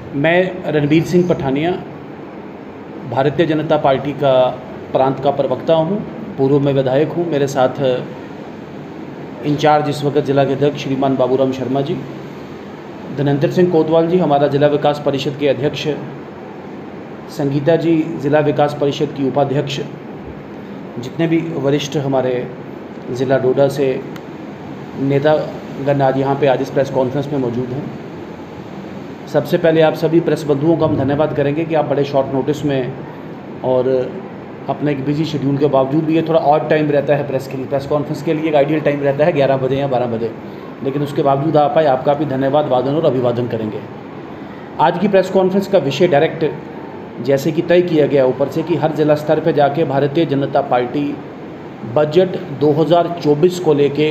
मैं रणबीर सिंह पठानिया भारतीय जनता पार्टी का प्रांत का प्रवक्ता हूँ, पूर्व में विधायक हूँ। मेरे साथ इंचार्ज इस वक्त जिला के अध्यक्ष श्रीमान बाबूराम शर्मा जी, धनंतर सिंह कोतवाल जी हमारा जिला विकास परिषद के अध्यक्ष, संगीता जी ज़िला विकास परिषद की उपाध्यक्ष, जितने भी वरिष्ठ हमारे ज़िला डोडा से नेतागण आज यहाँ पे आज इस प्रेस कॉन्फ्रेंस में मौजूद हैं। सबसे पहले आप सभी प्रेस बंधुओं का हम धन्यवाद करेंगे कि आप बड़े शॉर्ट नोटिस में और अपने एक बिजी शेड्यूल के बावजूद भी, ये थोड़ा ऑड टाइम रहता है प्रेस के लिए, प्रेस कॉन्फ्रेंस के लिए एक आइडियल टाइम रहता है 11 बजे या 12 बजे, लेकिन उसके बावजूद आप आए, आपका भी धन्यवाद, वादन और अभिवादन करेंगे। आज की प्रेस कॉन्फ्रेंस का विषय डायरेक्ट जैसे कि तय किया गया ऊपर से कि हर जिला स्तर पर जाके भारतीय जनता पार्टी बजट 2024 को लेके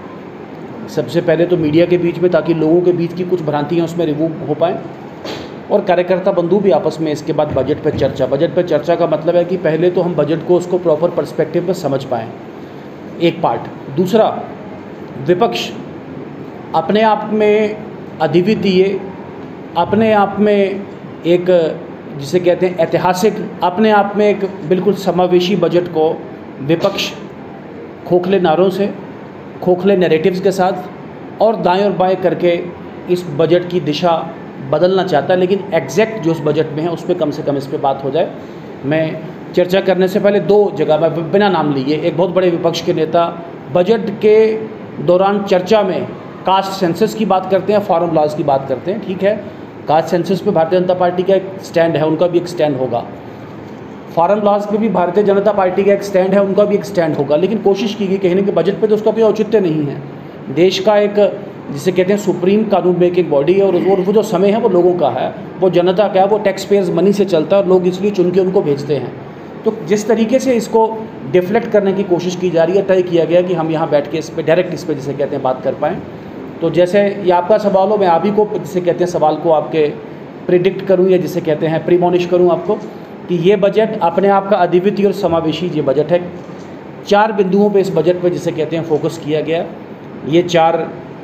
सबसे पहले तो मीडिया के बीच में, ताकि लोगों के बीच की कुछ भ्रांतियाँ उसमें रिमूव हो पाएँ, और कार्यकर्ता बंधु भी आपस में इसके बाद बजट पर चर्चा का मतलब है कि पहले तो हम बजट को उसको प्रॉपर पर्सपेक्टिव में समझ पाएँ, एक पार्ट। दूसरा, विपक्ष अपने आप में अद्वितीय, अपने आप में एक जिसे कहते हैं ऐतिहासिक, अपने आप में एक बिल्कुल समावेशी बजट को विपक्ष खोखले नारों से, खोखले नैरेटिव्स के साथ और दाएं और बाएं करके इस बजट की दिशा बदलना चाहता है, लेकिन एग्जैक्ट जो उस बजट में है उस पर कम से कम इस पर बात हो जाए। मैं चर्चा करने से पहले दो जगह मैं बिना नाम लिए, एक बहुत बड़े विपक्ष के नेता बजट के दौरान चर्चा में कास्ट सेंसस की बात करते हैं, फॉर्म लॉज की बात करते हैं। ठीक है, कास्ट सेंसस पे भारतीय जनता पार्टी का एक स्टैंड है, उनका भी एक स्टैंड होगा। फॉर्म लॉज पे भी भारतीय जनता पार्टी का एक स्टैंड है, उनका भी एक स्टैंड होगा। लेकिन कोशिश की गई कहने के बजट पे तो उसका कोई औचित्य नहीं है। देश का एक जिसे कहते हैं सुप्रीम कानून मेकिंग बॉडी है, और वो जो समय है वो लोगों का है, वो जनता का है, वो टैक्स पेयर्स मनी से चलता है और लोग इसलिए चुन के उनको भेजते हैं। तो जिस तरीके से इसको डिफ्लेक्ट करने की कोशिश की जा रही है, तय किया गया कि हम यहाँ बैठ के इस पर डायरेक्ट इस पर जिसे कहते हैं बात कर पाएँ। तो जैसे ये आपका सवाल हो, मैं आप ही को जिसे कहते हैं सवाल को आपके प्रिडिक्ट करूँ या जिसे कहते हैं प्रीमोनिश करूँ आपको कि ये बजट अपने आप का अद्वितीय और समावेशी ये बजट है। 4 बिंदुओं पे इस बजट पे जिसे कहते हैं फोकस किया गया। ये 4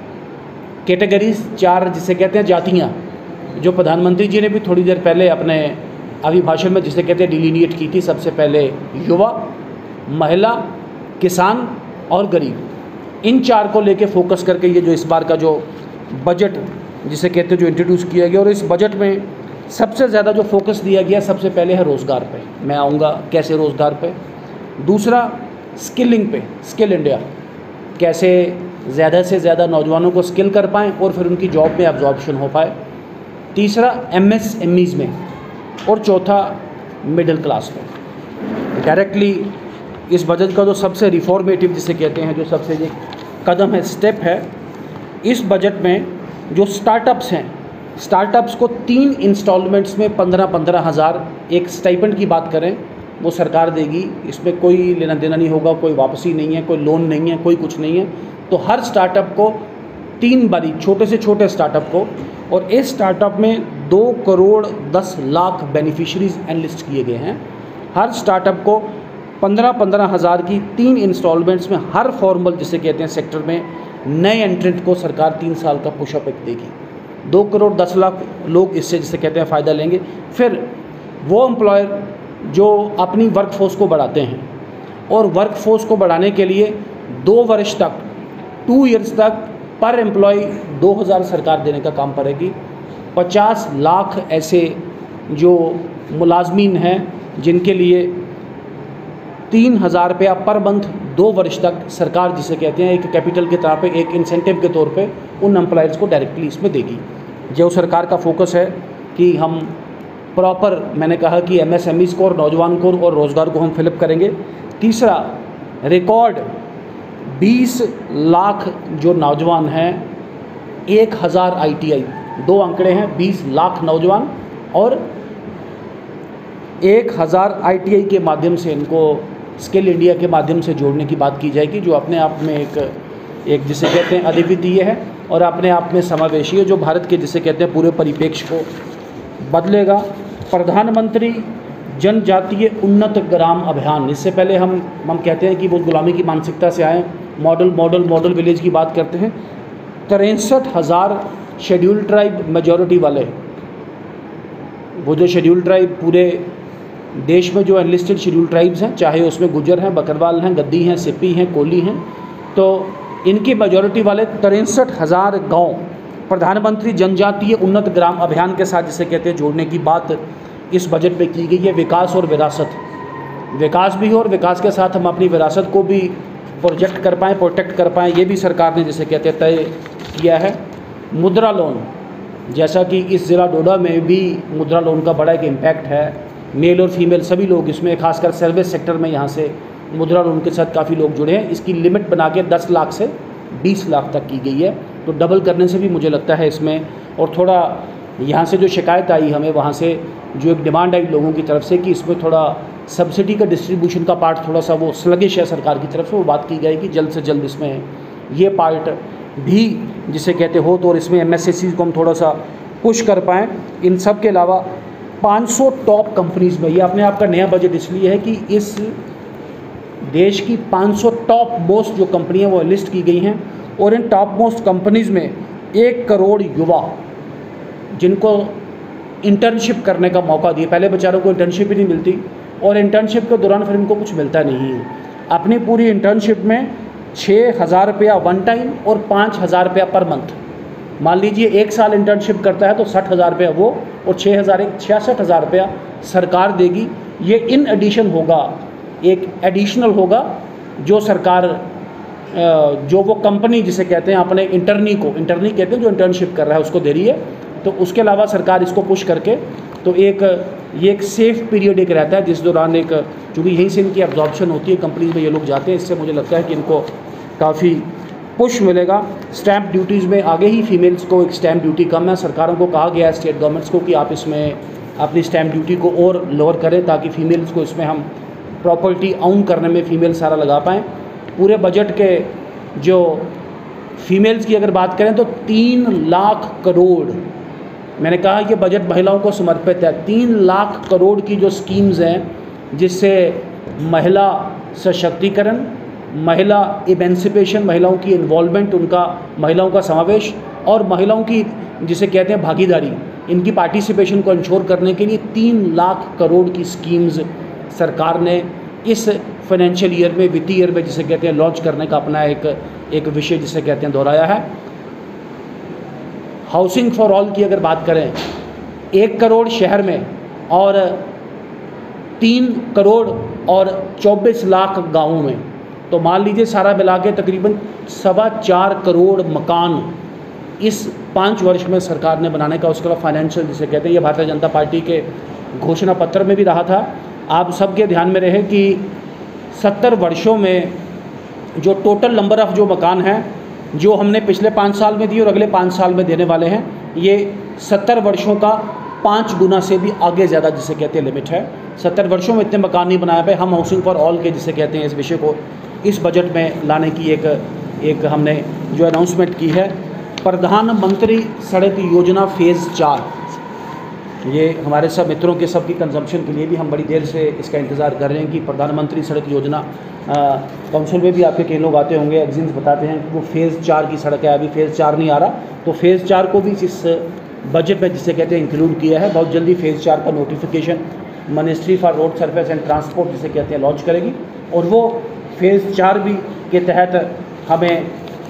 कैटेगरीज, 4 जिसे कहते हैं जातियाँ, जो प्रधानमंत्री जी ने भी थोड़ी देर पहले अपने अभिभाषण में जिसे कहते हैं डिलीनिएट की थी। सबसे पहले युवा, महिला, किसान और गरीब, इन 4 को लेके फोकस करके ये जो इस बार का जो बजट जिसे कहते हैं जो इंट्रोड्यूस किया गया, और इस बजट में सबसे ज़्यादा जो फोकस दिया गया सबसे पहले है रोज़गार पे। मैं आऊँगा कैसे रोज़गार पे। दूसरा, स्किलिंग पे, स्किल इंडिया, कैसे ज़्यादा से ज़्यादा नौजवानों को स्किल कर पाएँ और फिर उनकी जॉब में एब्जॉर्प्शन हो पाए। तीसरा, MSMEs में, और चौथा, मिडिल क्लास में। डायरेक्टली इस बजट का जो सबसे रिफॉर्मेटिव जिसे कहते हैं, जो सबसे ये कदम है, स्टेप है, इस बजट में जो स्टार्टअप्स हैं, स्टार्टअप्स को 3 इंस्टॉलमेंट्स में 15-15 हज़ार एक स्टाइपेंड की बात करें वो सरकार देगी। इसमें कोई लेना देना नहीं होगा, कोई वापसी नहीं है, कोई लोन नहीं है, कोई कुछ नहीं है। तो हर स्टार्टअप को 3 बारी, छोटे से छोटे स्टार्टअप को, और इस स्टार्टअप में 2 करोड़ 10 लाख बेनिफिशरीज एनलिस्ट किए गए हैं। हर स्टार्टअप को 15-15 हज़ार की 3 इंस्टॉलमेंट्स में हर फॉर्मल जिसे कहते हैं सेक्टर में नए एंट्रेंट को सरकार 3 साल का पुशअप एक देगी। 2 करोड़ 10 लाख लोग इससे जिसे कहते हैं फ़ायदा लेंगे। फिर वो एम्प्लॉयर जो अपनी वर्कफोर्स को बढ़ाते हैं, और वर्कफोर्स को बढ़ाने के लिए 2 वर्ष तक, 2 ईयर्स तक पर एम्प्लॉय 2000 सरकार देने का काम करेगी। 50 लाख ऐसे जो मुलाजमीन हैं जिनके लिए 3000 रुपया पर मंथ 2 वर्ष तक सरकार जिसे कहते हैं एक कैपिटल के तौर पे, एक इंसेंटिव के तौर पे उन एम्प्लॉयर्स को डायरेक्टली इसमें देगी। जो सरकार का फोकस है कि हम प्रॉपर, मैंने कहा कि MSMEs को और नौजवान को और रोज़गार को हम फिलअप करेंगे। तीसरा, रिकॉर्ड 20 लाख जो नौजवान हैं, 1000 ITI, 2 आंकड़े हैं, 20 लाख नौजवान और 1000 ITI के माध्यम से इनको स्किल इंडिया के माध्यम से जोड़ने की बात की जाएगी, जो अपने आप में एक जिसे कहते हैं अद्वितीय है और अपने आप में समावेशी है, जो भारत के जिसे कहते हैं पूरे परिप्रेक्ष्य को बदलेगा। प्रधानमंत्री जनजातीय उन्नत ग्राम अभियान, इससे पहले हम कहते हैं कि वो गुलामी की मानसिकता से आए, मॉडल विलेज की बात करते हैं। 63,000 शेड्यूल ट्राइब मेजॉरिटी वाले वो जो शेड्यूल ट्राइब पूरे देश में जो एनलिस्टेड शेड्यूल ट्राइब्स हैं, चाहे उसमें गुजर हैं, बकरवाल हैं, गद्दी हैं, सिप्पी हैं, कोली हैं, तो इनकी मेजॉरिटी वाले 63,000 गाँव प्रधानमंत्री जनजातीय उन्नत ग्राम अभियान के साथ जिसे कहते हैं जोड़ने की बात इस बजट में की गई है। विकास और विरासत, विकास भी हो और विकास के साथ हम अपनी विरासत को भी प्रोजेक्ट कर पाएँ, प्रोटेक्ट कर पाएँ, ये भी सरकार ने जिसे कहते हैं तय किया है। मुद्रा लोन, जैसा कि इस ज़िला डोडा में भी मुद्रा लोन का बड़ा एक इम्पैक्ट है, मेल और फीमेल सभी लोग इसमें, खासकर सर्विस सेक्टर में यहाँ से मुद्रा लोन के साथ काफ़ी लोग जुड़े हैं। इसकी लिमिट बना के 10 लाख से 20 लाख तक की गई है, तो डबल करने से भी मुझे लगता है इसमें। और थोड़ा यहाँ से जो शिकायत आई हमें, वहाँ से जो एक डिमांड आई लोगों की तरफ से कि इसमें थोड़ा सब्सिडी का डिस्ट्रीब्यूशन का पार्ट थोड़ा सा वो स्लगिश है सरकार की तरफ से, वो बात की गई कि जल्द से जल्द इसमें ये पार्ट भी जिसे कहते हो तो, और इसमें MSSC को हम थोड़ा सा पुश कर पाएँ। इन सब के अलावा 500 टॉप कंपनीज़ में, ये अपने आप का नया बजट इसलिए है कि इस देश की 500 टॉप मोस्ट जो कंपनियाँ वो लिस्ट की गई हैं, और इन टॉप मोस्ट कंपनीज़ में 1 करोड़ युवा जिनको इंटर्नशिप करने का मौका दिए। पहले बेचारों को इंटर्नशिप ही नहीं मिलती, और इंटर्नशिप के दौरान फिर इनको कुछ मिलता नहीं है। अपनी पूरी इंटर्नशिप में 6,000 रुपया वन टाइम और 5,000 रुपया पर मंथ, मान लीजिए 1 साल इंटर्नशिप करता है तो 60,000 रुपया वो, और 66,000 रुपया सरकार देगी। ये इन एडिशन होगा, एक एडिशनल होगा जो सरकार जो वो कंपनी जिसे कहते हैं अपने इंटर्नी कहते हैं जो इंटर्नशिप कर रहा है उसको दे रही है। तो उसके अलावा सरकार इसको पुश करके तो ये एक सेफ़ पीरियड एक रहता है जिस दौरान एक, चूँकि यहीं से इनकी एब्जॉर्प्शन होती है, कंपनीज में ये लोग जाते हैं, इससे मुझे लगता है कि इनको काफ़ी पुश मिलेगा। स्टैंप ड्यूटीज़ में आगे ही फीमेल्स को एक स्टैंप ड्यूटी कम है, सरकारों को कहा गया है स्टेट गवर्नमेंट्स को कि आप इसमें अपनी स्टैंप ड्यूटी को और लोअर करें ताकि फ़ीमेल्स को इसमें हम प्रॉपर्टी ऑन करने में फ़ीमेल सारा लगा पाएँ। पूरे बजट के जो फीमेल्स की अगर बात करें तो 3 लाख करोड़, मैंने कहा ये बजट महिलाओं को समर्पित है। 3 लाख करोड़ की जो स्कीम्स हैं जिससे महिला सशक्तिकरण, महिला इमेंसिपेशन, महिलाओं की इन्वॉल्वमेंट, उनका महिलाओं का समावेश और महिलाओं की जिसे कहते हैं भागीदारी, इनकी पार्टिसिपेशन को इंश्योर करने के लिए 3 लाख करोड़ की स्कीम्स सरकार ने इस फाइनेंशियल ईयर में, वित्तीय ईयर में जिसे कहते हैं लॉन्च करने का अपना एक विषय जिसे कहते हैं दोहराया है। हाउसिंग फॉर ऑल की अगर बात करें, 1 करोड़ शहर में और 3 करोड़ और 24 लाख गाँवों में, तो मान लीजिए सारा मिला के तकरीबन 4.25 करोड़ मकान इस 5 वर्ष में सरकार ने बनाने का उसका फाइनेंशियल जिसे कहते हैं, ये भारतीय जनता पार्टी के घोषणा पत्र में भी रहा था। आप सबके ध्यान में रहे कि 70 वर्षों में जो टोटल नंबर ऑफ़ जो मकान हैं जो हमने पिछले 5 साल में दिए और अगले 5 साल में देने वाले हैं, ये 70 वर्षों का 5 गुना से भी आगे ज़्यादा जिसे कहते हैं लिमिट है। 70 वर्षों में इतने मकान नहीं बनाए पे हम हाउसिंग फॉर ऑल के जिसे कहते हैं इस विषय को इस बजट में लाने की एक हमने जो अनाउंसमेंट की है। प्रधानमंत्री सड़क योजना फ़ेज़ 4, ये हमारे सब मित्रों के सबकी कंजम्पशन के लिए भी हम बड़ी देर से इसका इंतज़ार कर रहे हैं कि प्रधानमंत्री सड़क योजना, काउंसिल में भी आपके कई लोग आते होंगे, एग्जिम्स बताते हैं कि वो फ़ेज़ 4 की सड़क है, अभी फ़ेज़ 4 नहीं आ रहा, तो फ़ेज़ 4 को भी इस बजट में जिसे कहते हैं इंक्लूड किया है। बहुत जल्दी फ़ेज़ 4 का notification ministry for road surface and transport जिसे कहते हैं लॉन्च करेगी, और वो फ़ेज़ 4 भी के तहत हमें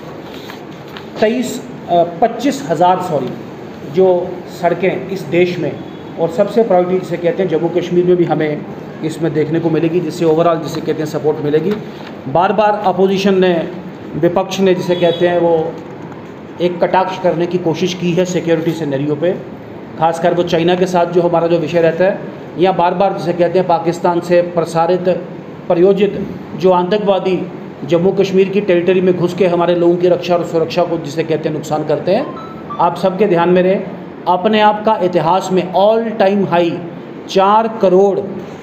25,000 जो सड़कें इस देश में, और सबसे प्रायोरिटी जिसे कहते हैं जम्मू कश्मीर में भी हमें इसमें देखने को मिलेगी, जिससे ओवरऑल जिसे कहते हैं सपोर्ट मिलेगी। बार बार अपोजिशन ने, विपक्ष ने जिसे कहते हैं वो एक कटाक्ष करने की कोशिश की है सिक्योरिटी सिनेरियो पे, खासकर वो चाइना के साथ जो हमारा जो विषय रहता है, या बार बार जिसे कहते हैं पाकिस्तान से प्रसारित प्रायोजित जो आतंकवादी जम्मू कश्मीर की टेरिटरी में घुस के हमारे लोगों की रक्षा और सुरक्षा को जिसे कहते हैं नुकसान करते हैं। आप सबके ध्यान में रहे, अपने आप का इतिहास में ऑल टाइम हाई 4 करोड़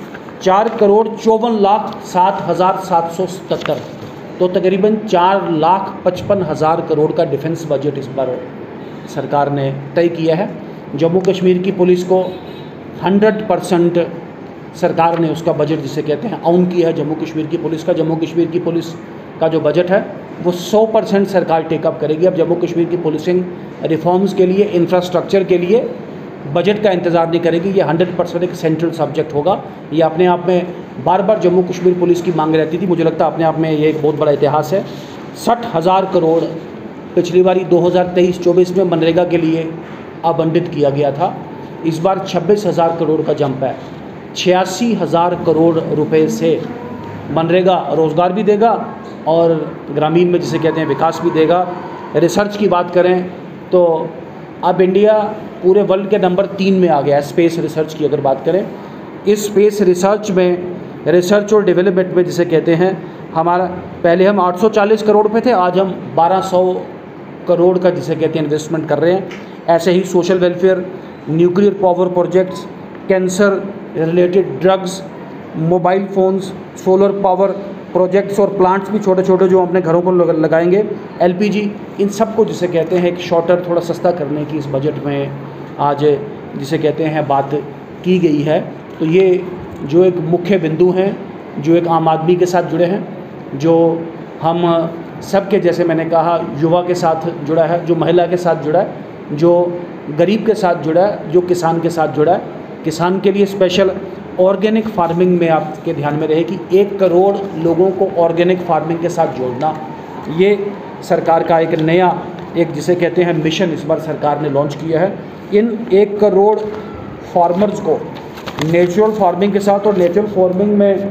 54,07,777, तो तकरीबन 4,55,000 करोड़ का डिफेंस बजट इस बार सरकार ने तय किया है। जम्मू कश्मीर की पुलिस को 100% सरकार ने उसका बजट जिसे कहते हैं ऑन किया है। जम्मू कश्मीर की पुलिस का जो बजट है वो 100% सरकार टेकअप करेगी। अब जम्मू कश्मीर की पुलिसिंग रिफॉर्म्स के लिए, इंफ्रास्ट्रक्चर के लिए बजट का इंतज़ार नहीं करेगी। ये 100% एक सेंट्रल सब्जेक्ट होगा। ये अपने आप में बार बार जम्मू कश्मीर पुलिस की मांग रहती थी। मुझे लगता है अपने आप में ये एक बहुत बड़ा इतिहास है। 60,000 करोड़ पिछली बारी 2023-24 में मनरेगा के लिए आवंटित किया गया था। इस बार 26,000 करोड़ का जंप है। 86,000 करोड़ रुपए से मनरेगा रोज़गार भी देगा और ग्रामीण में जिसे कहते हैं विकास भी देगा। रिसर्च की बात करें तो अब इंडिया पूरे वर्ल्ड के नंबर 3 में आ गया है स्पेस रिसर्च की अगर बात करें। इस स्पेस रिसर्च में, रिसर्च और डेवलपमेंट में जिसे कहते हैं, हमारा पहले हम 840 करोड़ पे थे, आज हम 1200 करोड़ का जिसे कहते हैं इन्वेस्टमेंट कर रहे हैं। ऐसे ही social welfare, nuclear power projects, cancer related drugs, mobile phones, solar power projects और प्लांट्स भी छोटे छोटे जो अपने घरों को लगाएंगे, एलपीजी, इन सब को जिसे कहते हैं एक शॉर्टर थोड़ा सस्ता करने की इस बजट में आज जिसे कहते हैं बात की गई है। तो ये जो एक मुख्य बिंदु हैं, जो एक आम आदमी के साथ जुड़े हैं, जो हम सबके, जैसे मैंने कहा, युवा के साथ जुड़ा है, जो महिला के साथ जुड़ा है, जो गरीब के साथ जुड़ा है, जो किसान के साथ जुड़ा है। किसान के लिए स्पेशल ऑर्गेनिक फार्मिंग में आपके ध्यान में रहे कि 1 करोड़ लोगों को ऑर्गेनिक फार्मिंग के साथ जोड़ना, ये सरकार का एक नया एक जिसे कहते हैं मिशन इस बार सरकार ने लॉन्च किया है। इन 1 करोड़ फार्मर्स को नेचुरल फार्मिंग के साथ, और नेचुरल फार्मिंग में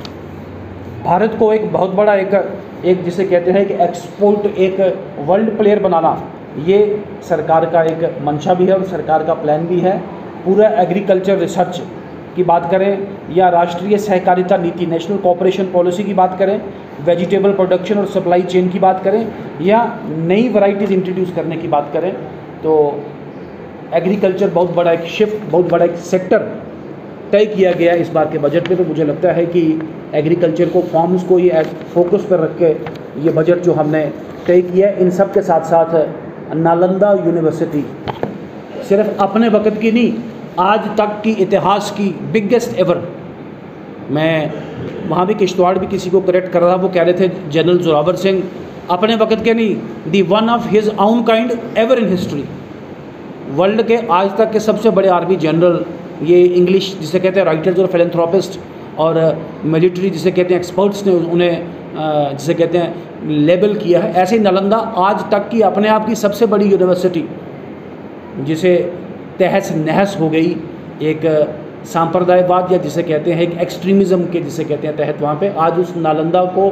भारत को एक बहुत बड़ा एक जिसे कहते हैं कि एक्सपोर्ट, एक वर्ल्ड प्लेयर बनाना, ये सरकार का एक मंशा भी है और सरकार का प्लान भी है। पूरा एग्रीकल्चर रिसर्च की बात करें या राष्ट्रीय सहकारिता नीति, नेशनल कोऑपरेशन पॉलिसी की बात करें, वेजिटेबल प्रोडक्शन और सप्लाई चेन की बात करें, या नई वैरायटीज़ इंट्रोड्यूस करने की बात करें, तो एग्रीकल्चर बहुत बड़ा एक शिफ्ट, बहुत बड़ा एक सेक्टर तय किया गया है इस बार के बजट में। तो मुझे लगता है कि एग्रीकल्चर को, फार्म्स को ये फोकस पर रख के ये बजट जो हमने तय किया है, इन सब के साथ साथ नालंदा यूनिवर्सिटी सिर्फ अपने वक्त की नहीं, आज तक की इतिहास की बिगेस्ट एवर, मैं वहाँ भी किश्तवाड़ भी किसी को करेक्ट कर रहा, वो कह रहे थे जनरल जोरावर सिंह अपने वक्त के नहीं, the one of his own kind ever in history, world के आज तक के सबसे बड़े आर्मी जनरल, ये इंग्लिश जिसे कहते हैं राइटर्स और फिलेंथ्रोपिस्ट और मिलिट्री जिसे कहते हैं एक्सपर्ट्स ने उन्हें जिसे कहते हैं लेबल किया है। ऐसे ही नालंदा आज तक की अपने आप की सबसे बड़ी यूनिवर्सिटी, जिसे तहस नहस हो गई एक सांप्रदायवाद या जिसे कहते हैं एक एक्सट्रीमिज़म के जिसे कहते हैं तहत, वहाँ पे आज उस नालंदा को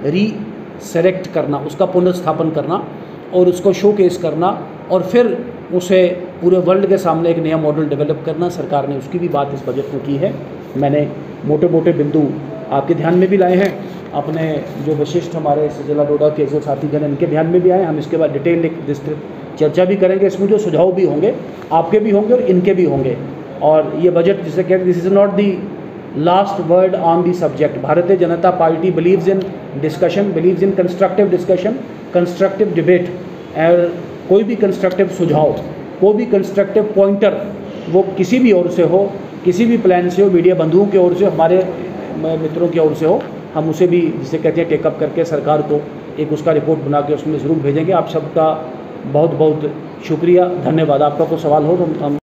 रीसेलेक्ट करना, उसका पुनर्स्थापन करना और उसको शोकेस करना और फिर उसे पूरे वर्ल्ड के सामने एक नया मॉडल डेवलप करना, सरकार ने उसकी भी बात इस बजट में की है। मैंने मोटे मोटे बिंदु आपके ध्यान में भी लाए हैं, अपने जो विशिष्ट हमारे सजला डोडा के जो साथीगण इनके ध्यान में भी आए। हम इसके बाद डिटेल एक विस्तृत चर्चा भी करेंगे, इसमें जो सुझाव भी होंगे आपके भी होंगे और इनके भी होंगे। और ये बजट जिसे कहते हैं, this is not the last word on the subject. Bharatiya Janata Party believes in discussion, believes in constructive discussion, constructive debate, और कोई भी कंस्ट्रक्टिव सुझाव, कोई भी कंस्ट्रक्टिव पॉइंटर, वो किसी भी ओर से हो, किसी भी प्लान से हो, मीडिया बंधुओं की ओर से, हमारे मित्रों की ओर से हो, हम उसे भी जिसे कहते हैं टेकअप करके सरकार को एक उसका रिपोर्ट बना के उसमें ज़रूर भेजेंगे। आप सबका बहुत बहुत शुक्रिया, धन्यवाद। आपका कोई सवाल हो तो हम